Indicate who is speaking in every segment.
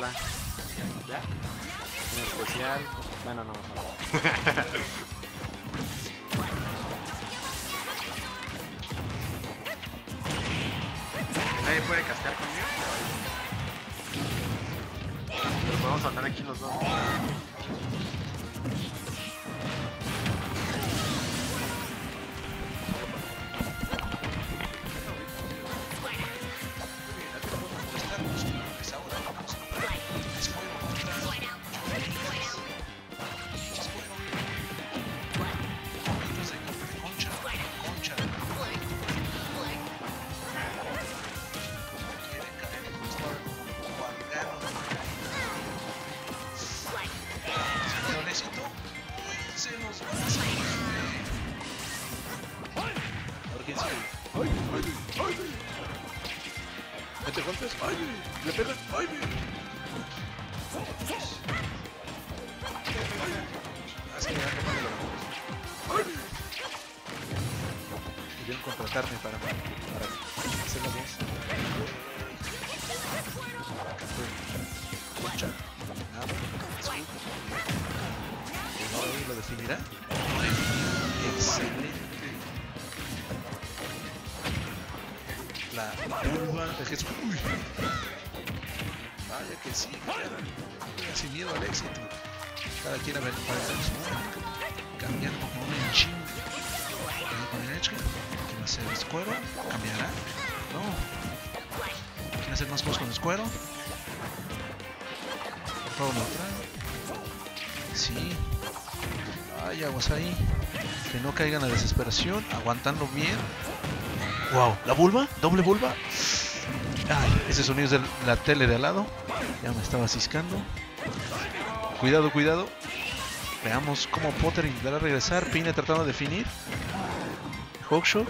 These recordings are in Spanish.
Speaker 1: Hola. ¿Ya? En especial. Bueno, no.
Speaker 2: ¿Nadie puede castear conmigo? Pero podemos andar aquí los dos.
Speaker 3: ¿Mete golpes? ¡Ay! ¡Le pegan! ¡Ay! Querían contratarme para hacer la voz. Concha. Nada. ¿Lo definirá? Excelente. La curva de Jesús. Uy. Vaya que sí, sin miedo al éxito. Cada quien a ver para el cambiando como un chingo. Con derecha. ¿Quién va a hacer escuero? ¿Cambiará? No. ¿Quién hacer más cosas con escuero? Por favor, neutral. Sí. Ay, aguas ahí. Que no caigan la desesperación. Aguantando bien. Wow, ¿la vulva? ¿Doble vulva? Ay, ese sonido es de la tele de al lado. Ya me estaba ciscando. Cuidado, cuidado. Veamos cómo Potter intentará regresar. Pine tratando de definir. Hookshot.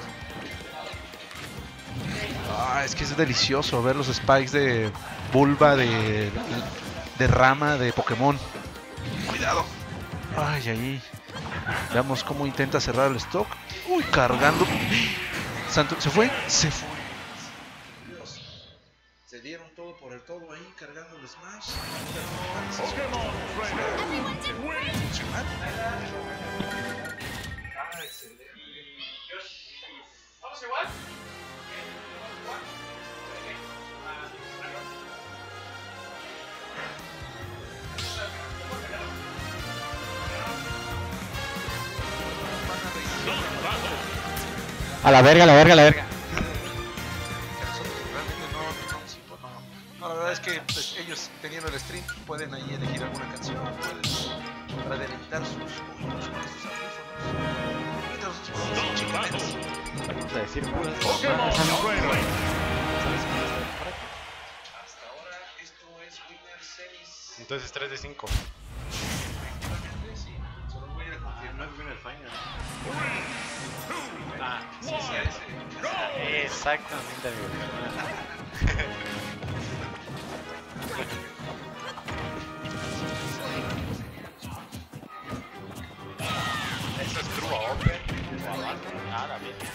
Speaker 3: Ah, es que es delicioso ver los spikes de vulva, de rama, de Pokémon. Cuidado. Ay, ahí. Veamos cómo intenta cerrar el stock. Uy, cargando. Santo, ¿se fue? Se fue. Dios. Se dieron todo por el todo ahí, cargando el Smash. Ah, excelente.
Speaker 4: ¿Vamos igual?
Speaker 1: A la verga, a la verga, a la verga.
Speaker 3: No, la verdad es que pues, ellos teniendo el stream pueden ahí elegir alguna canción para deleitar sus oídos con estos audífonos. Mientras nosotros chicamente.
Speaker 1: Vamos a decir puras.
Speaker 3: Hasta ahora esto es Winner Series.
Speaker 2: Entonces 3 de 5.
Speaker 3: Sí, solo voy a confirmar.
Speaker 2: No es Winner Final.
Speaker 1: Ah,
Speaker 3: Sí, ese.
Speaker 1: exactamente, amigo.
Speaker 2: Eso es True Open. Ah, la bien.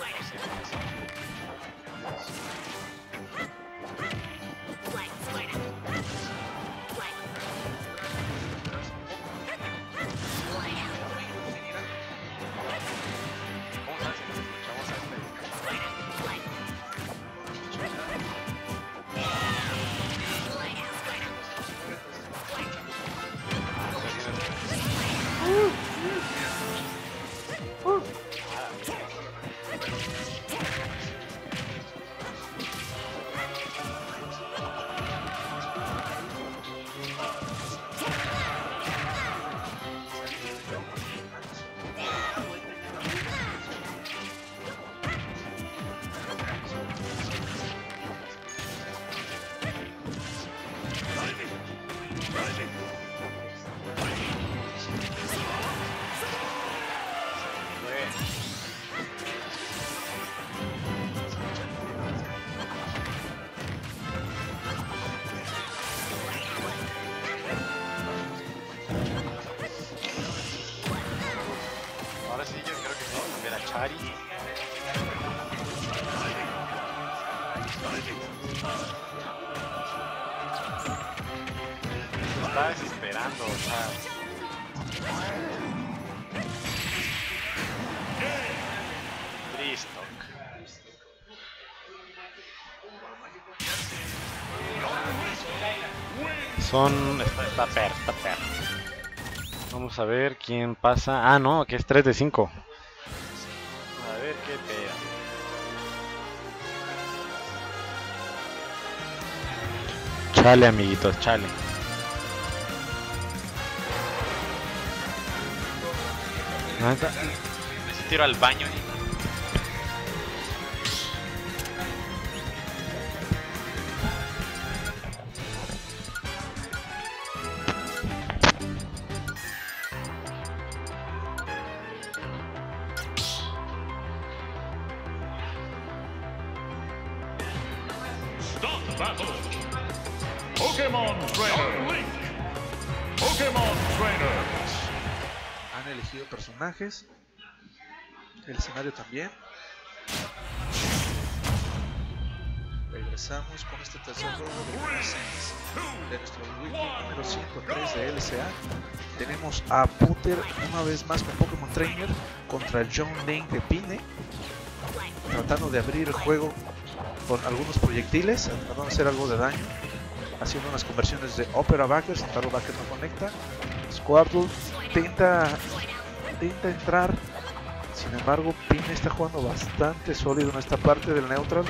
Speaker 2: Ahora sí, yo creo que sí. Ver a Chari.
Speaker 1: esperando, o sea.
Speaker 2: Listo.
Speaker 1: Está per. Vamos a ver quién pasa. Ah, no, que es 3 de 5. A ver qué pega. Chale, amiguitos, chale. Nada.
Speaker 2: Necesito ir al baño.
Speaker 4: Pokémon Trainer Link. Pokémon Trainers.
Speaker 3: Han elegido personajes. El escenario también. Regresamos con este tercer juego de nuestro wiki número 103 de LCA. Tenemos a Puter una vez más con Pokémon Trainer contra el John Link de Pine, tratando de abrir el juego con algunos proyectiles, tratando de hacer algo de daño, haciendo unas conversiones de Opera Backer. Sin embargo, Backer no conecta. Squirtle intenta entrar. Sin embargo, Pine está jugando bastante sólido en esta parte del neutral.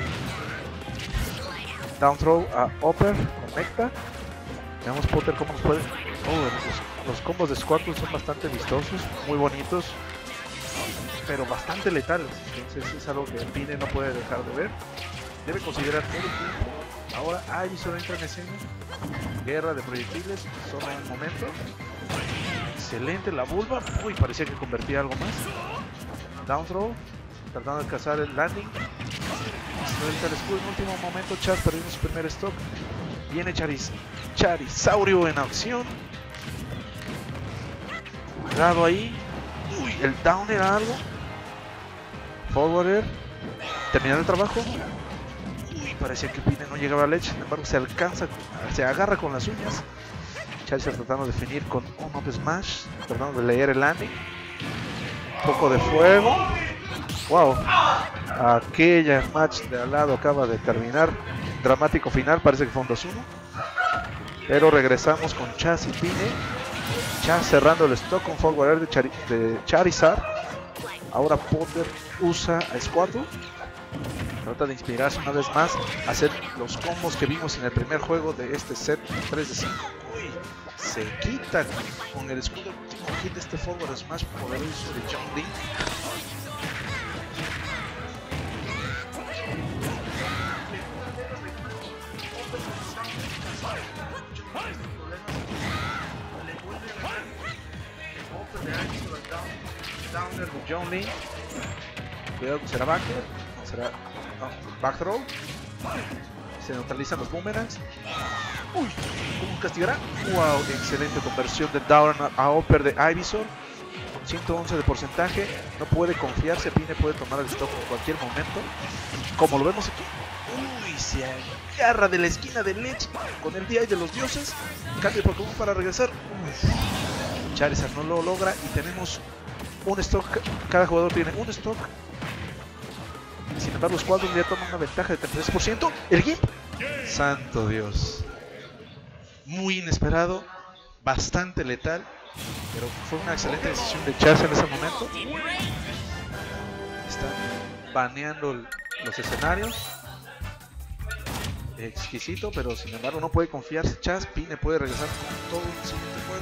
Speaker 3: Down throw a Upper, conecta. Veamos Potter cómo nos puede. Los combos de Squirtle son bastante vistosos, muy bonitos, pero bastante letales. Entonces es algo que Pine no puede dejar de ver. Debe considerar todo el tiempo. Ahora Ivysaur entra en escena. Guerra de proyectiles, solo en un momento. Excelente la vulva. Uy, parecía que convertía algo más. Down throw, tratando de cazar el landing. Suelta el escudo en último momento. Char perdiendo su primer stock. Viene Charizaurio en acción. Cuidado ahí. Uy, el down era algo. Forwarder. Terminando el trabajo. Uy, parecía que Pine no llegaba a leche. Sin embargo, se agarra con las uñas. Charizard tratando de definir con un up smash. Tratando de leer el landing. Un poco de fuego. Wow. Aquella match de al lado acaba de terminar. Dramático final. Parece que fue un 2-1. Pero regresamos con Chaz y Pine. Chaz cerrando el stock con forward de Charizard. Ahora Potter usa a Squirtle. Trata de inspirarse una vez más a hacer los combos que vimos en el primer juego de este set 3 de 5. Uy, se quita con el escudo el último hit de este forward smash poderoso de John Link. Downer de John Link. Cuidado, será backer. Será back throw. Se neutralizan los boomerangs. Uy, ¿cómo castigará? Wow, excelente conversión de down a upper de Ivysaur. Con 111 de porcentaje. No puede confiarse. Pine puede tomar el stock en cualquier momento. Como lo vemos aquí. Uy, se agarra de la esquina de Lich con el DI de los dioses. Cambio de Pokémon para regresar. Charizard no lo logra y tenemos un stock. Cada jugador tiene un stock. Sin embargo, los cuadros ya toman una ventaja de 33%. El Gimp. Santo Dios. Muy inesperado. Bastante letal. Pero fue una excelente decisión de Chaz en ese momento. Están baneando los escenarios. Exquisito, pero sin embargo no puede confiarse Chaz. Pine puede regresar con todo el siguiente juego.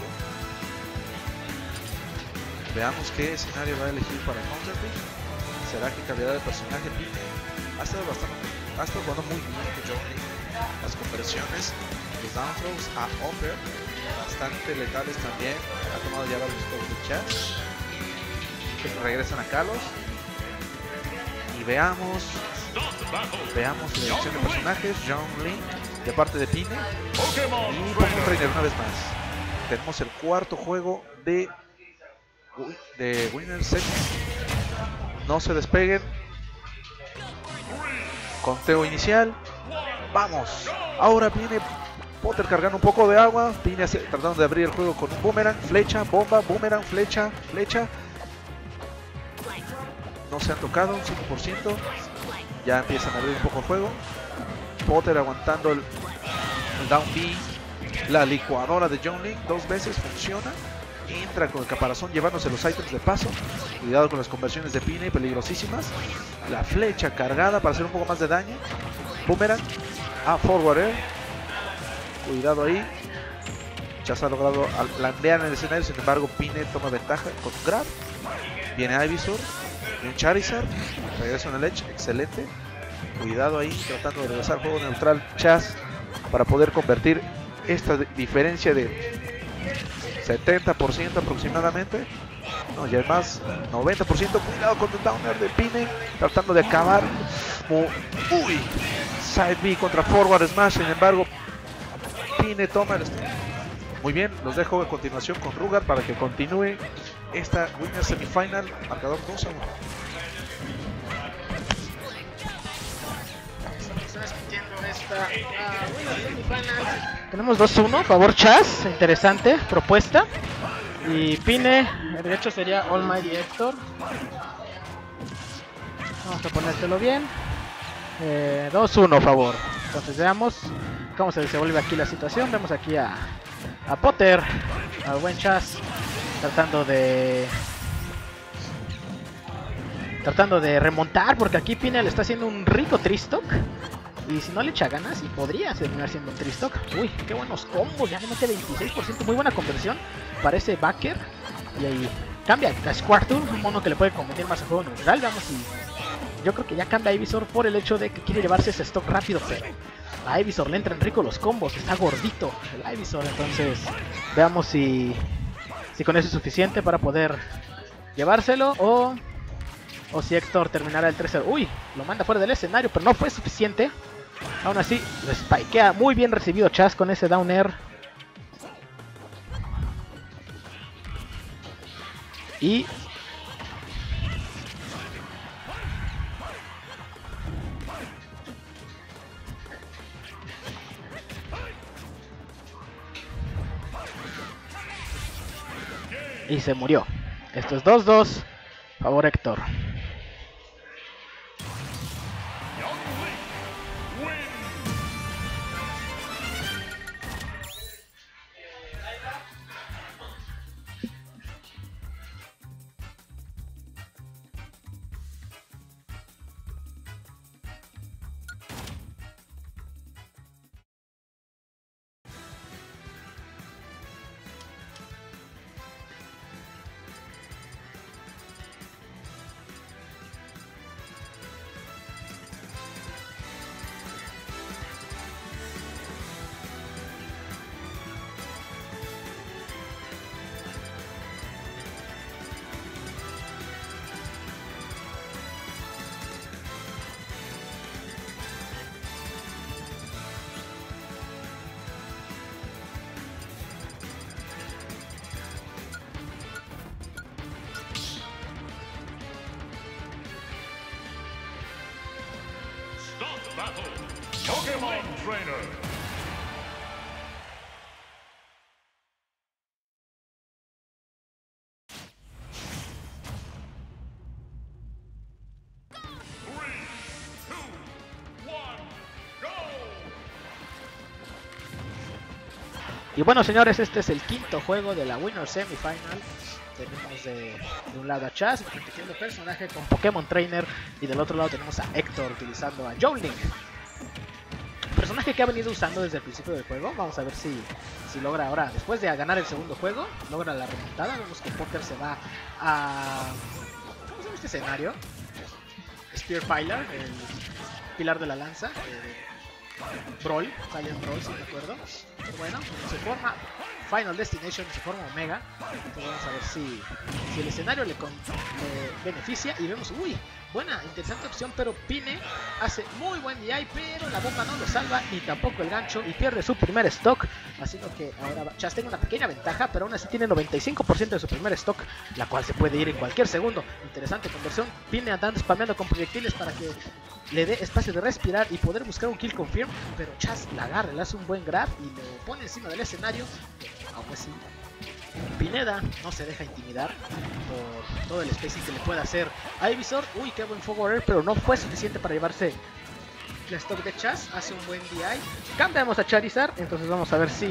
Speaker 3: Veamos qué escenario va a elegir para Counterpick. ¿Será que calidad de personaje Pine? Ha estado jugando muy bien con John Link. Las conversiones, los down throws a upper, bastante letales también. Ha tomado ya varios juegos de Chaz. Regresan a Kalos. Y veamos la elección de personajes. John Link de parte de Pine. Y Pokémon Trainer una vez más. Tenemos el cuarto juego de Winner Set. No se despeguen. Conteo inicial. Vamos. Ahora viene Potter cargando un poco de agua. Pine tratando de abrir el juego con un boomerang, flecha, bomba, boomerang, flecha, flecha. No se han tocado, 5%. Ya empiezan a abrir un poco el juego. Potter aguantando el down B. La licuadora de John Link 2 veces funciona. Entra con el caparazón llevándose los items de paso. Cuidado con las conversiones de Pine, peligrosísimas. La flecha cargada para hacer un poco más de daño. Boomerang. Forward air. Cuidado ahí. Ya se ha logrado landear en el escenario. Sin embargo, Pine toma ventaja con un grab. Viene Ivysaur. Viene Charizard. Regresa en el Edge. Excelente. Cuidado ahí. Tratando de regresar al juego neutral Chaz para poder convertir esta diferencia de 70% aproximadamente. No, ya es más, 90%. Cuidado con el downer de Pine, tratando de acabar. Uy, side B contra forward smash. Sin embargo, Pine toma el... Muy bien, los dejo a continuación con Rugar para que continúe esta Winner Semifinal. Marcador 2-1.
Speaker 5: Tenemos 2-1, favor Chaz, interesante propuesta. Y Pine, el derecho sería Almighty Hector. Vamos a ponértelo bien. 2-1, favor. Entonces veamos cómo se vuelve aquí la situación. Vemos aquí a Potter, al buen Chaz, tratando de remontar, porque aquí Pine le está haciendo un rico tristock. Y si no le echa ganas, y podría terminar siendo un tristock. Uy, qué buenos combos, ya le mete 26%, muy buena conversión. Parece backer. Y ahí cambia a Squirtle, un mono que le puede convenir más al juego neutral. Veamos si... Yo creo que ya cambia a Ivysaur por el hecho de que quiere llevarse ese stock rápido, pero a Ivysaur le entran rico los combos, está gordito el Ivysaur. Entonces, veamos si con eso es suficiente para poder llevárselo o si Hector terminará el 3-0. Uy, lo manda fuera del escenario, pero no fue suficiente. Aún así, lo spikea muy bien recibido Chaz con ese down air. Y... y se murió. Esto es 2-2. Favor Hector.
Speaker 4: Battle, Pokémon Trainer.
Speaker 5: Y bueno, señores, este es el quinto juego de la Winner Semifinal. Tenemos de un lado a Chaz, compitiendo personaje con Pokémon Trainer, y del otro lado tenemos a Hector utilizando a Jolink, personaje que ha venido usando desde el principio del juego. Vamos a ver si logra ahora, después de ganar el segundo juego, logra la remontada. Vemos que Potter se va a... ¿cómo se llama este escenario? Spear Pilar, el pilar de la lanza. Brawl, Silent Brawl, si me acuerdo. Pero bueno, se forma Final Destination, se forma Omega. Entonces vamos a ver si el escenario le beneficia. Y vemos, uy, buena, interesante opción, pero Pine hace muy buen DI, pero la bomba no lo salva, ni tampoco el gancho, y pierde su primer stock. Haciendo que ahora Chaz tenga una pequeña ventaja, pero aún así tiene 95% de su primer stock, la cual se puede ir en cualquier segundo. Interesante conversión, Pine andando spameando con proyectiles para que le dé espacio de respirar y poder buscar un kill confirm, pero Chaz la agarra, le hace un buen grab y lo pone encima del escenario. Aún así, Pineda no se deja intimidar por todo el spacing que le puede hacer a Ivysaur. Uy, qué buen forward, pero no fue suficiente para llevarse la stock de Chaz. Hace un buen DI. Cambiamos a Charizard, entonces vamos a ver si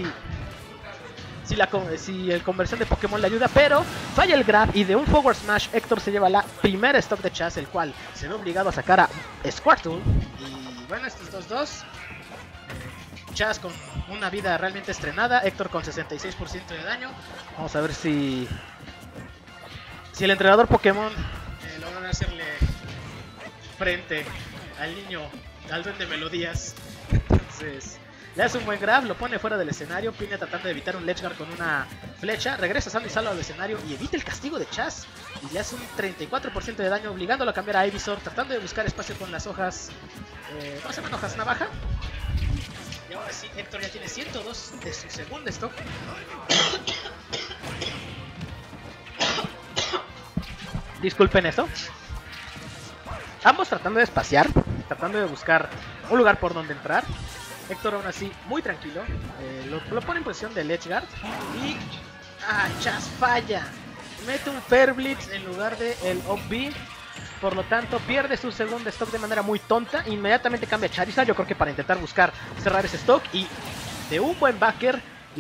Speaker 5: el conversión de Pokémon le ayuda, pero falla el grab y de un forward smash Héctor se lleva la primera stock de Chaz, el cual se ve obligado a sacar a Squirtle. Y bueno, estos dos, Chaz con una vida realmente estrenada, Héctor con 66% de daño. Vamos a ver si el entrenador Pokémon logra hacerle frente al niño, al duende Melodías. Entonces le hace un buen grab, lo pone fuera del escenario. Pine tratando de evitar un ledge guard con una flecha. Regresa sano y salvo al escenario y evita el castigo de Chaz. Y le hace un 34% de daño, obligándolo a cambiar a Ivysaur. Tratando de buscar espacio con las hojas. ¿Cómo se llaman? Hojas navaja. Y ahora sí, Héctor ya tiene 102 de su segundo stock. Disculpen eso. Ambos tratando de espaciar, tratando de buscar un lugar por donde entrar. Héctor aún así muy tranquilo, lo pone en posición de Ledge Guard y Chaz falla, mete un Fair Blitz en lugar de el Up-B, por lo tanto pierde su segundo stock de manera muy tonta. Inmediatamente cambia a Charizard, yo creo que para intentar buscar cerrar ese stock, y de un buen backer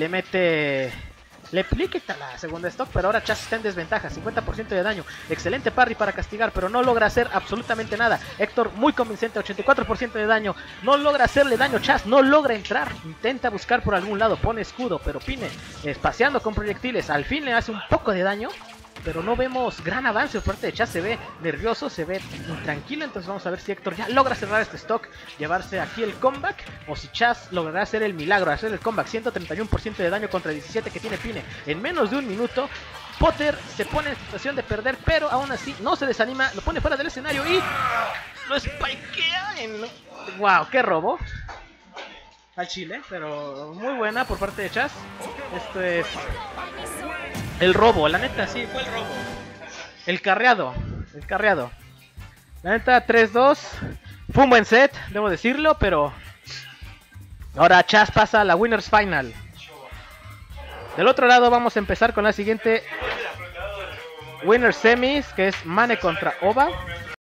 Speaker 5: le quita la segunda stock, pero ahora Chaz está en desventaja, 50% de daño, excelente parry para castigar, pero no logra hacer absolutamente nada. Héctor muy convincente, 84% de daño, no logra hacerle daño. Chaz no logra entrar, intenta buscar por algún lado, pone escudo, pero Pine espaciando con proyectiles, al fin le hace un poco de daño, pero no vemos gran avance por parte de Chaz. Se ve nervioso, se ve intranquilo. Entonces vamos a ver si Héctor ya logra cerrar este stock, llevarse aquí el comeback, o si Chaz logrará hacer el milagro, hacer el comeback. 131% de daño contra 17 que tiene Pine en menos de un minuto. Potter se pone en situación de perder, pero aún así no se desanima, lo pone fuera del escenario y lo spikea ¡Wow! ¡Qué robo! Al chile, pero muy buena por parte de Chaz. Esto es el robo, la neta, sí, fue el robo. El carreado. La neta, 3-2. Fue un buen set, debo decirlo, pero ahora Chaz pasa a la Winners Final. Del otro lado vamos a empezar con la siguiente Winners Semis, que es Mane contra Ova.